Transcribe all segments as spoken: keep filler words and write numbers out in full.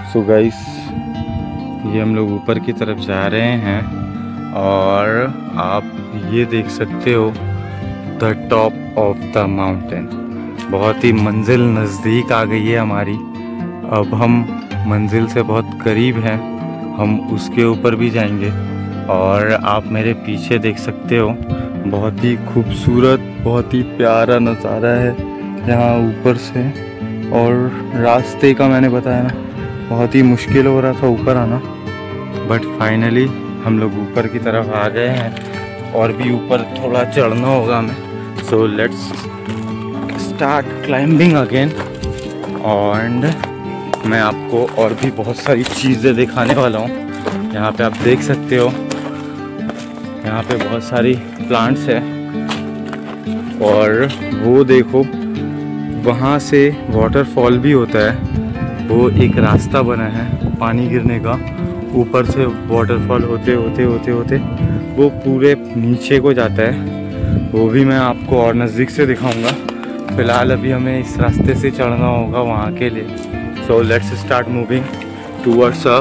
So guys, ये हम लोग ऊपर की तरफ जा रहे हैं और आप ये देख सकते हो the top of the mountain. बहुत ही मंजिल नज़दीक आ गई है हमारी। अब हम मंजिल से बहुत करीब हैं, हम उसके ऊपर भी जाएंगे। और आप मेरे पीछे देख सकते हो, बहुत ही खूबसूरत, बहुत ही प्यारा नज़ारा है यहाँ ऊपर से। और रास्ते का मैंने बताया ना, बहुत ही मुश्किल हो रहा था ऊपर आना, बट फाइनली हम लोग ऊपर की तरफ आ गए हैं। और भी ऊपर थोड़ा चढ़ना होगा हमें। So let's start climbing again. And मैं आपको और भी बहुत सारी चीज़ें दिखाने वाला हूँ। यहाँ पे आप देख सकते हो, यहाँ पे बहुत सारी प्लांट्स है। और वो देखो, वहाँ से वाटरफॉल भी होता है। वो एक रास्ता बना है पानी गिरने का, ऊपर से वाटरफॉल होते होते होते होते वो पूरे नीचे को जाता है। वो भी मैं आपको और नज़दीक से दिखाऊंगा। फ़िलहाल अभी हमें इस रास्ते से चढ़ना होगा वहाँ के लिए। So let's start moving towards up.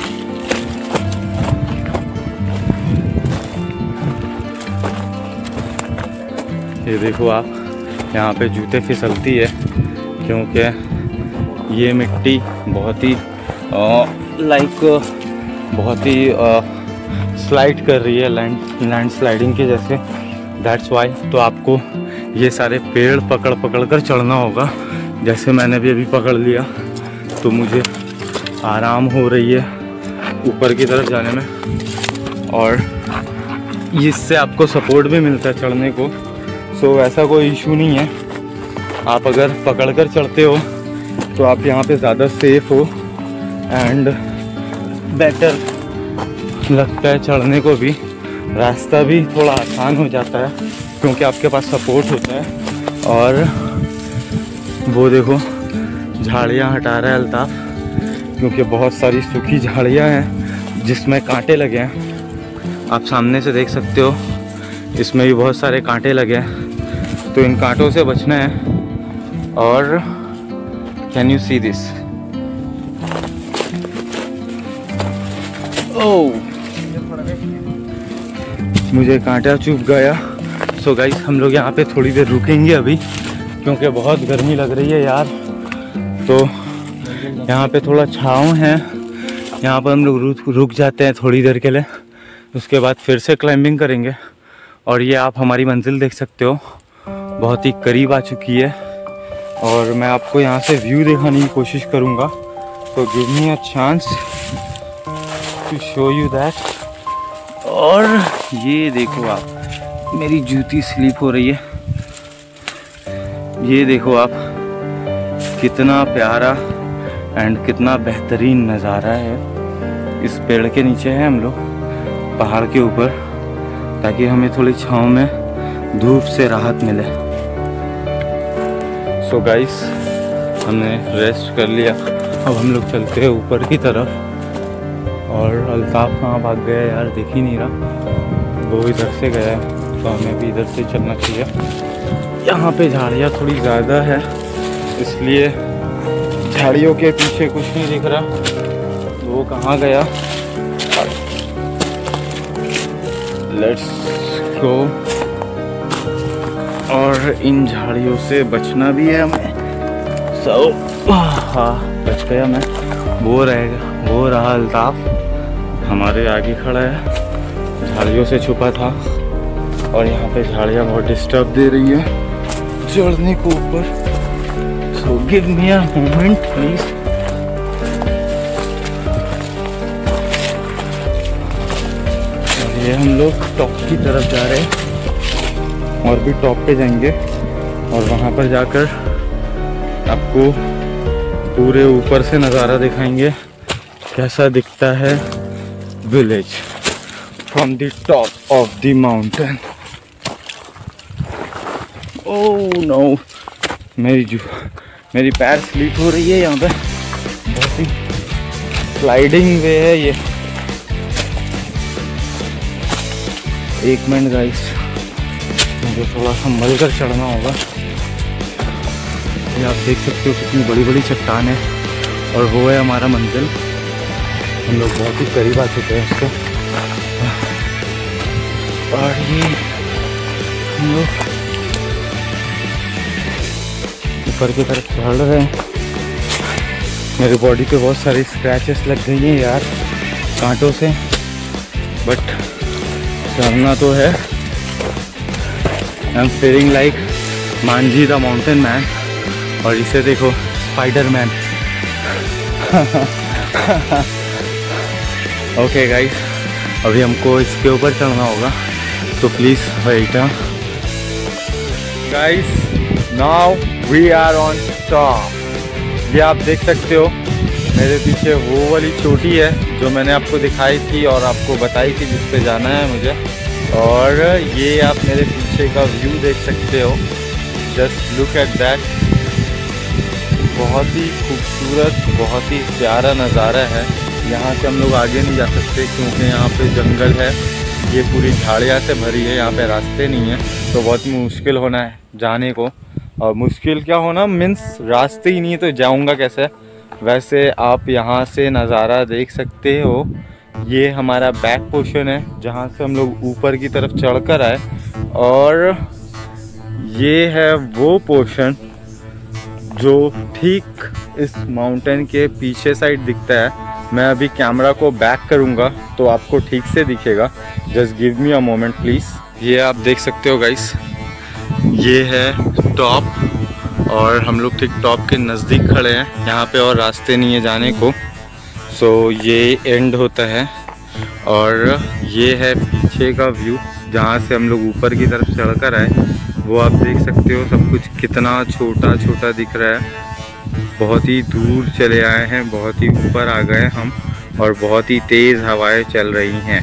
ये देखो आप, यहाँ पे जूते फिसलती है क्योंकि ये मिट्टी बहुत ही लाइक बहुत ही स्लाइड कर रही है, लैंड लैंड स्लाइडिंग के जैसे। दैट्स वाई तो आपको ये सारे पेड़ पकड़ पकड़ कर चढ़ना होगा। जैसे मैंने भी अभी पकड़ लिया तो मुझे आराम हो रही है ऊपर की तरफ जाने में। और इससे आपको सपोर्ट भी मिलता है चढ़ने को। सो ऐसा कोई इशू नहीं है। आप अगर पकड़ कर चढ़ते हो तो आप यहाँ पे ज़्यादा सेफ हो एंड बेटर लगता है चढ़ने को भी। रास्ता भी थोड़ा आसान हो जाता है क्योंकि आपके पास सपोर्ट होता है। और वो देखो, झाड़ियाँ हटा रहा है अल्ताफ क्योंकि बहुत सारी सूखी झाड़ियाँ हैं जिसमें कांटे लगे हैं। आप सामने से देख सकते हो, इसमें भी बहुत सारे कांटे लगे हैं, तो इन कांटों से बचना है। और can you see this? Oh, मुझे कांटा चुभ गया। सो गाइस, हम लोग यहाँ पे थोड़ी देर रुकेंगे अभी क्योंकि बहुत गर्मी लग रही है यार। तो यहाँ पे थोड़ा छाँव है, यहाँ पर हम लोग रुक रुक जाते हैं थोड़ी देर के लिए। उसके बाद फिर से क्लाइंबिंग करेंगे। और ये आप हमारी मंजिल देख सकते हो, बहुत ही करीब आ चुकी है। और मैं आपको यहाँ से व्यू दिखाने की कोशिश करूँगा। तो give me a chance to show you that. और ये देखो आप, मेरी जूती स्लिप हो रही है। ये देखो आप, कितना प्यारा एंड कितना बेहतरीन नज़ारा है। इस पेड़ के नीचे है हम लोग, पहाड़ के ऊपर, ताकि हमें थोड़ी छाँव में धूप से राहत मिले। सो गाइस, हमने रेस्ट कर लिया। अब हम लोग चलते हैं ऊपर की तरफ। और अल्ताफ कहाँ भाग गया यार, दिख ही नहीं रहा। वो इधर से गया है तो हमें भी इधर से चलना चाहिए। यहाँ पे झाड़ियाँ थोड़ी ज़्यादा है, इसलिए झाड़ियों के पीछे कुछ नहीं दिख रहा। वो कहाँ गया? Let's go. और इन झाड़ियों से बचना भी है हमें। सो हाँ, बच गया मैं। वो रहेगा, वो रहा अल्ताफ हमारे आगे खड़ा है, झाड़ियों से छुपा था। और यहाँ पे झाड़ियाँ बहुत डिस्टर्ब दे रही है चढ़ने को ऊपर। So give me a moment please. ये हम लोग टॉप की तरफ जा रहे हैं और भी टॉप पे जाएंगे। और वहाँ पर जाकर आपको पूरे ऊपर से नज़ारा दिखाएंगे कैसा दिखता है village from the top of the mountain. Oh no, मेरी जो मेरी पैर स्लिप हो रही है। यहाँ पे बहुत ही स्लाइडिंग वे है ये। एक मिनट गाइस, मुझे थोड़ा संभल कर चढ़ना होगा। ये आप देख सकते हो कितनी बड़ी बड़ी चट्टान है और वो है हमारा मंजिल। हम लोग बहुत ही करीब आ चुके हैं उसके। और ये हम लोग ऊपर की तरफ चढ़ रहे हैं। मेरी बॉडी पे बहुत सारी स्क्रैचेस लग गई हैं यार कांटों से, बट चढ़ना तो है। I am feeling like Manjhi the mountain man. और इसे देखो, स्पाइडर मैन। ओके गाइस, अभी हमको इसके ऊपर चढ़ना होगा, तो please wait. Guys, now we are on top. ये आप देख सकते हो मेरे पीछे वो वाली चोटी है जो मैंने आपको दिखाई थी और आपको बताई थी जिस पे जाना है मुझे। और ये आप मेरे पीछे का व्यू देख सकते हो। Just look at that. बहुत ही खूबसूरत, बहुत ही प्यारा नज़ारा है। यहाँ से हम लोग आगे नहीं जा सकते क्योंकि यहाँ पे जंगल है, ये पूरी झाड़ियाँ से भरी है, यहाँ पे रास्ते नहीं है, तो बहुत मुश्किल होना है जाने को। और मुश्किल क्या होना, मीन्स रास्ते ही नहीं है तो जाऊँगा कैसे। वैसे आप यहाँ से नज़ारा देख सकते हो। ये हमारा बैक पोर्शन है जहाँ से हम लोग ऊपर की तरफ चढ़कर आए, और ये है वो पोर्शन जो ठीक इस माउंटेन के पीछे साइड दिखता है। मैं अभी कैमरा को बैक करूँगा तो आपको ठीक से दिखेगा। Just give me a moment please. ये आप देख सकते हो गाइस, ये है टॉप, और हम लोग ठीक टॉप के नज़दीक खड़े हैं। यहाँ पे और रास्ते नहीं है जाने को, सो ये एंड होता है। और ये है पीछे का व्यू जहाँ से हम लोग ऊपर की तरफ चढ़कर आए। वो आप देख सकते हो सब कुछ कितना छोटा छोटा दिख रहा है। बहुत ही दूर चले आए हैं, बहुत ही ऊपर आ गए हम, और बहुत ही तेज़ हवाएं चल रही हैं।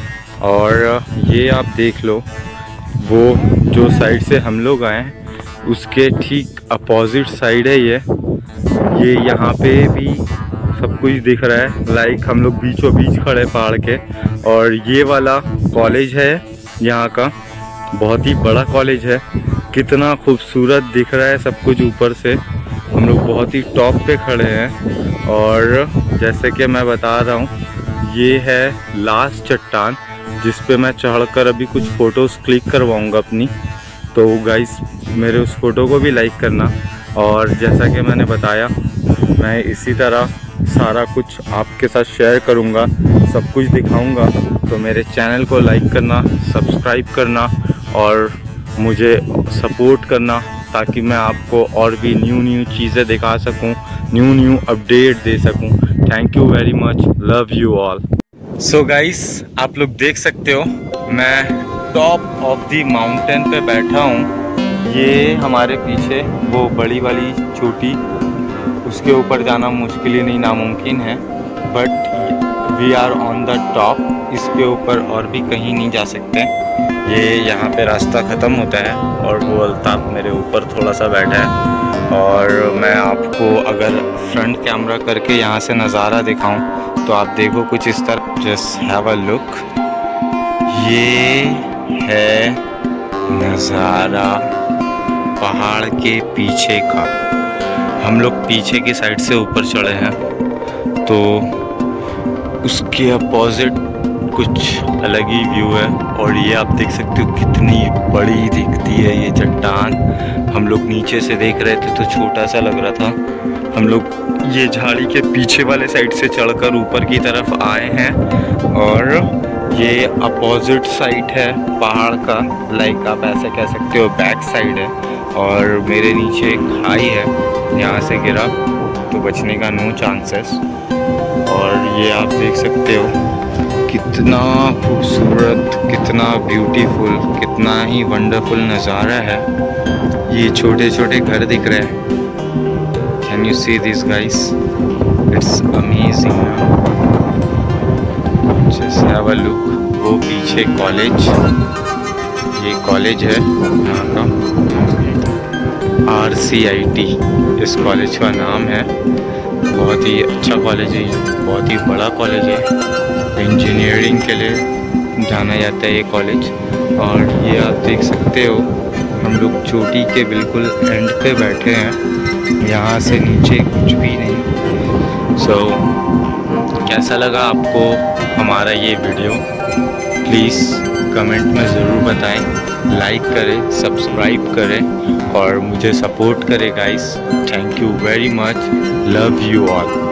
और ये आप देख लो, वो जो साइड से हम लोग आए हैं उसके ठीक अपोजिट साइड है ये ये यहाँ पे भी सब कुछ दिख रहा है। लाइक हम लोग बीचों बीच खड़े पहाड़ के। और ये वाला कॉलेज है यहाँ का, बहुत ही बड़ा कॉलेज है। कितना खूबसूरत दिख रहा है सब कुछ ऊपर से। हम लोग बहुत ही टॉप पे खड़े हैं। और जैसे कि मैं बता रहा हूँ, ये है लास्ट चट्टान जिस पे मैं चढ़कर अभी कुछ फ़ोटोज़ क्लिक करवाऊँगा अपनी। तो गाइस, मेरे उस फ़ोटो को भी लाइक करना। और जैसा कि मैंने बताया, मैं इसी तरह सारा कुछ आपके साथ शेयर करूँगा, सब कुछ दिखाऊँगा। तो मेरे चैनल को लाइक करना, सब्सक्राइब करना और मुझे सपोर्ट करना, ताकि मैं आपको और भी न्यू न्यू चीज़ें दिखा सकूं, न्यू न्यू अपडेट दे सकूं। Thank you very much, love you all. So guys, आप लोग देख सकते हो मैं टॉप ऑफ द माउंटेन पे बैठा हूँ। ये हमारे पीछे वो बड़ी वाली चोटी, उसके ऊपर जाना मुश्किल ही नहीं नामुमकिन है, but we are on the top. इसके ऊपर और भी कहीं नहीं जा सकते। ये यहाँ पे रास्ता ख़त्म होता है और वो अल्ताफ मेरे ऊपर थोड़ा सा बैठा है। और मैं आपको अगर फ्रंट कैमरा करके यहाँ से नज़ारा दिखाऊं तो आप देखो कुछ इस तरह। Just have a look. ये है नज़ारा पहाड़ के पीछे का। हम लोग पीछे की साइड से ऊपर चढ़े हैं, तो उसके अपोजिट कुछ अलग ही व्यू है। और ये आप देख सकते हो कितनी बड़ी दिखती है ये चट्टान। हम लोग नीचे से देख रहे थे तो छोटा सा लग रहा था। हम लोग ये झाड़ी के पीछे वाले साइड से चढ़कर ऊपर की तरफ आए हैं। और ये अपोजिट साइड है पहाड़ का, लाइक आप ऐसे कह सकते हो बैक साइड है। और मेरे नीचे एक खाई है, यहाँ से गिरा तो बचने का नो चांसेस। और ये आप देख सकते हो कितना खूबसूरत, कितना ब्यूटीफुल, कितना ही वंडरफुल नज़ारा है। ये छोटे छोटे घर दिख रहे हैं। Can you see this guys? It's amazing. Just have a look. वो पीछे कॉलेज, ये कॉलेज है यहाँ का, आर सी आई टी इस कॉलेज का नाम है। बहुत ही अच्छा कॉलेज है, बहुत ही बड़ा कॉलेज है। इंजीनियरिंग के लिए जाना जाता है ये कॉलेज। और ये आप देख सकते हो हम लोग चोटी के बिल्कुल एंड पे बैठे हैं। यहाँ से नीचे कुछ भी नहीं, सो so, कैसा लगा आपको हमारा ये वीडियो, प्लीज़ कमेंट में ज़रूर बताएं, लाइक करें, सब्सक्राइब करें और मुझे सपोर्ट करें guys. Thank you very much, love you all.